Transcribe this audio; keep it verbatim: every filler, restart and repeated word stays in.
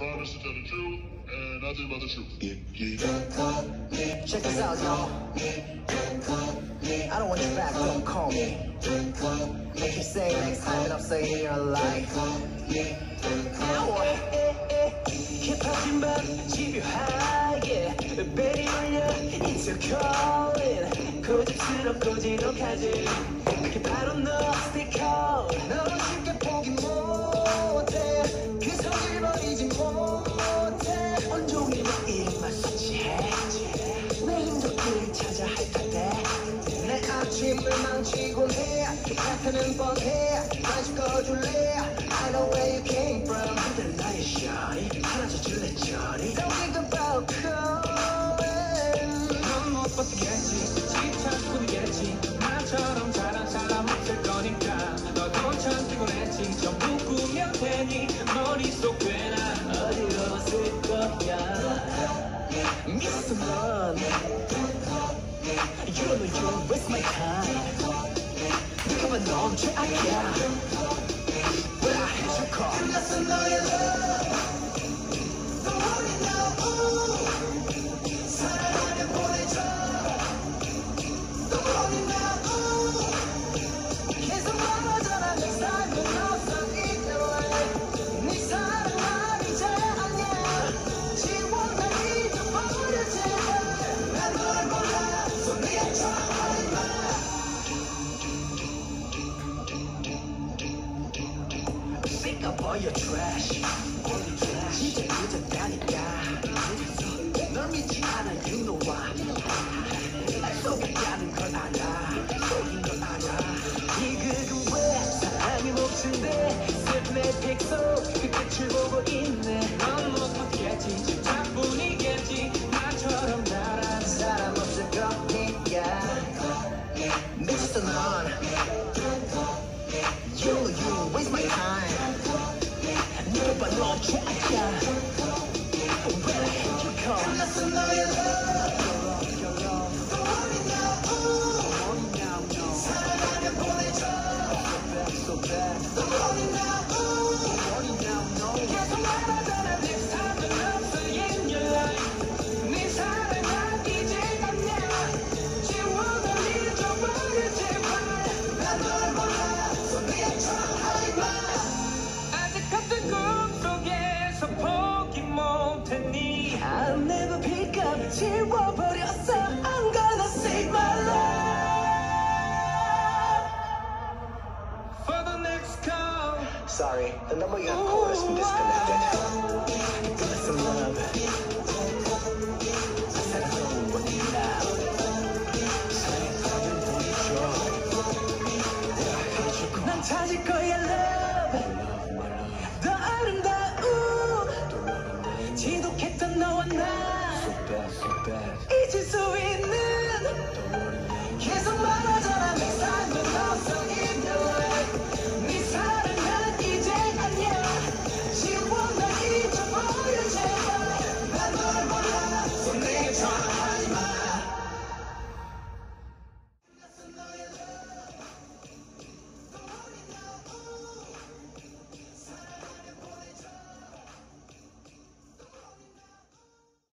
promise to tell the truth and nothing but the truth. Check this out, y'all. I don't want you back, don't call me. Keep saying next time and I'm saying you're alive. 깊어진 밤 집요하게 베리 울려 It's your calling 고집스럽고 지독하지 그게 바로 너 Stick out 너 쉽게 포기 못해 그 성질 버리지 못해 온종일 일만 수치해 내 힘좋기를 찾아 핥아대 내 아침을 망치곤 해 같아는 뻔해 다시 꺼줄래 I know where you came from 그들 나의 shawty 하나 줘줄래 저리 Don't think about calling 넌 못 버티겠지 집착뿐이겠지 나처럼 잘한 사람 없을 거니까 너도 참 피곤했지 전부 꾸며 되니 머릿속 꽤나 어지러웠을 거야 미쳤어 넌 You know you waste my time 누가 넌 최악이야 But I hate your call 틀렸어 너의 love Don't worry now 사랑하면 보내줘 Don't worry now 계속 말하잖아 내 삶은 없어 이대로 네 사랑 아니지 않냐 지워 날 잊어버려 제발 난 널 몰라 So 네가 try 마 Pick up all your trash 진짜 늦었다니까 널 믿지 않아 you know why 속였다는 걸 알아 속인 걸 알아 이 극은 왜 사랑이 몫인데 슬픔의 픽소 그 끝을 보고 있네 넌 못 버티겠지 집착뿐이겠지 나처럼 잘하는 사람 없을 거니까 미쳤어 넌 You, you waste my time 누가 봐 넌 최악이야 When I hate you call 틀렸어 너의 love Don't worry now 사랑하면 보내줘 So bad Don't worry now 계속 말하잖아 Next time 는 없어 in your life 네 사랑 아끼지 않냐 지워 널 잊어버려 제발 난 널 몰라 So 네가 try 마 아직 같은 꿈속에서 포기 못했니 I'll never pick up 지워버렸어 I'm gonna save my life For the next call Sorry, the number you have called has been disconnected Give us some love I said hello, but now 사랑에 빠진 보이죠 난 찾을 거야 love